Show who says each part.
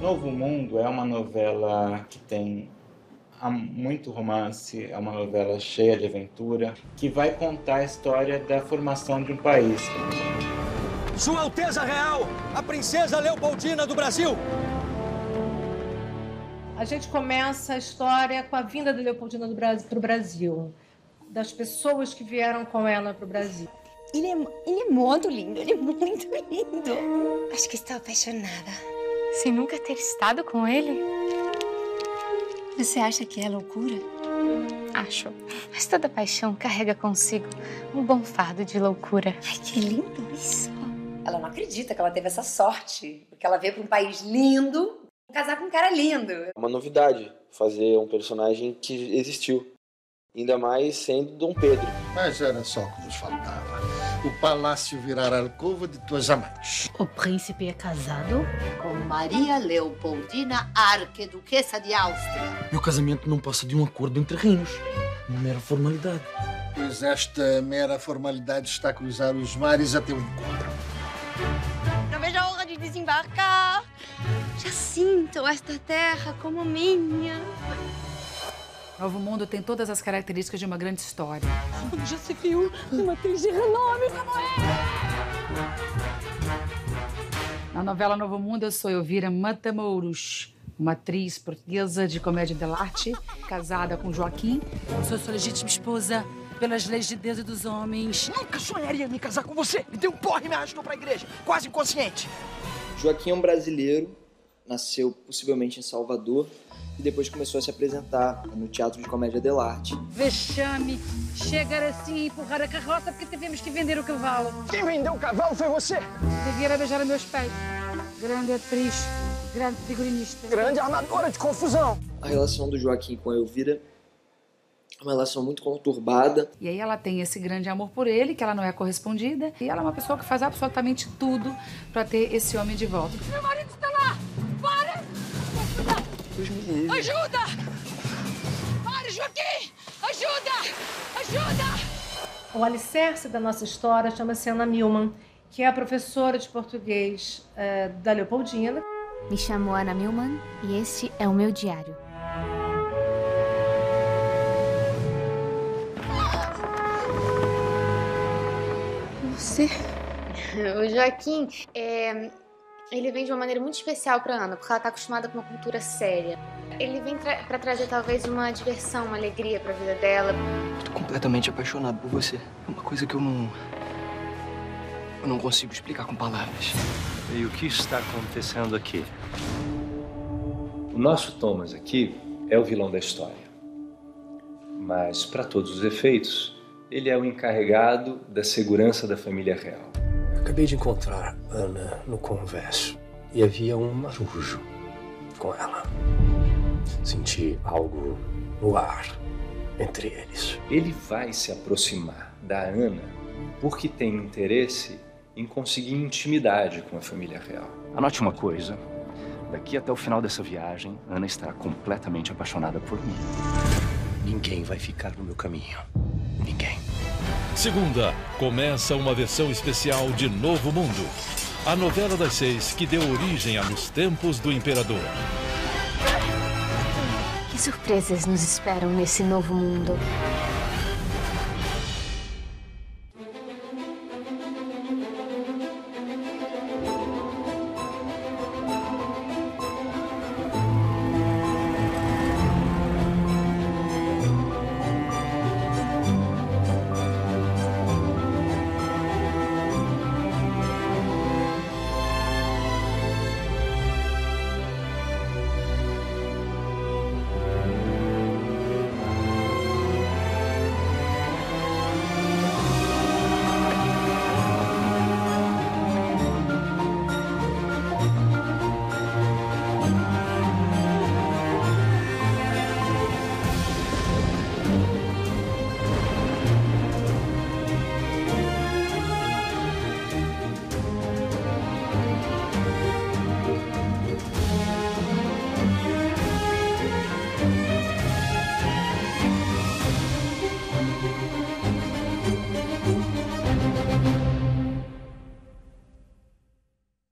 Speaker 1: Novo Mundo é uma novela que tem muito romance, é uma novela cheia de aventura, que vai contar a história da formação de um país.
Speaker 2: Sua Alteza Real, a Princesa Leopoldina do Brasil!
Speaker 3: A gente começa a história com a vinda da Leopoldina para o Brasil, das pessoas que vieram com ela para o Brasil.
Speaker 4: Ele é muito lindo, ele é muito lindo. Acho que estou apaixonada.
Speaker 5: Sem nunca ter estado com ele?
Speaker 4: Você acha que é loucura?
Speaker 5: Acho. Mas toda paixão carrega consigo um bom fardo de loucura.
Speaker 4: Ai, que lindo isso.
Speaker 6: Ela não acredita que ela teve essa sorte, porque ela veio para um país lindo, casar com um cara lindo.
Speaker 7: É uma novidade fazer um personagem que existiu. Ainda mais sendo Dom Pedro.
Speaker 8: Mas era só o que nos faltava. O palácio virar a alcova de tuas amantes.
Speaker 9: O príncipe é casado
Speaker 10: com Maria Leopoldina, arquiduquesa de Áustria.
Speaker 11: Meu casamento não passa de um acordo entre reinos. Uma mera formalidade.
Speaker 8: Pois esta mera formalidade está a cruzar os mares a teu encontro.
Speaker 4: Não vejo a hora de desembarcar. Já sinto esta terra como minha.
Speaker 12: Novo Mundo tem todas as características de uma grande história.
Speaker 9: Já se viu uma atriz de renome como
Speaker 12: Na novela Novo Mundo, eu sou Elvira Matamoros, uma atriz portuguesa de comédia dell'arte, casada com Joaquim.
Speaker 9: Eu sou sua legítima esposa pelas leis de Deus e dos homens.
Speaker 2: Nunca sonharia em me casar com você. Me deu um porre e me arrastou pra igreja, quase inconsciente.
Speaker 7: Joaquim é um brasileiro, nasceu possivelmente em Salvador, e depois começou a se apresentar no Teatro de Comédia dell'arte.
Speaker 9: Vexame, chegar assim e empurrar a carroça porque tivemos que vender o cavalo.
Speaker 2: Quem vendeu o cavalo foi você.
Speaker 12: Devia beijar meus pés. Grande atriz, grande figurinista.
Speaker 2: Grande armadora de confusão.
Speaker 7: A relação do Joaquim com a Elvira é uma relação muito conturbada.
Speaker 12: E aí ela tem esse grande amor por ele, que ela não é correspondida. E ela é uma pessoa que faz absolutamente tudo pra ter esse homem de volta.
Speaker 9: Meu marido está lá! Para! Ajuda! Pare, Joaquim! Ajuda! Ajuda!
Speaker 3: O alicerce da nossa história chama-se Ana Milman, que é a professora de português da Leopoldina.
Speaker 5: Me chamo Ana Milman e este é o meu diário.
Speaker 4: Você?
Speaker 5: O Joaquim, ele vem de uma maneira muito especial para Ana, porque ela tá acostumada com uma cultura séria. Ele vem para trazer talvez uma diversão, uma alegria para a vida dela.
Speaker 11: Tô completamente apaixonado por você. É uma coisa que eu não consigo explicar com palavras.
Speaker 13: E o que está acontecendo aqui? O nosso Thomas aqui é o vilão da história. Mas, para todos os efeitos, ele é o encarregado da segurança da família real.
Speaker 11: Acabei de encontrar Ana no convés e havia um marujo com ela. Senti algo no ar entre eles.
Speaker 13: Ele vai se aproximar da Ana porque tem interesse em conseguir intimidade com a família real.
Speaker 14: Anote uma coisa. Daqui até o final dessa viagem, Ana estará completamente apaixonada por mim.
Speaker 11: Ninguém vai ficar no meu caminho. Ninguém.
Speaker 15: Segunda, começa uma versão especial de Novo Mundo. A novela das 6 que deu origem a Nos Tempos do Imperador.
Speaker 5: Que surpresas nos esperam nesse novo mundo?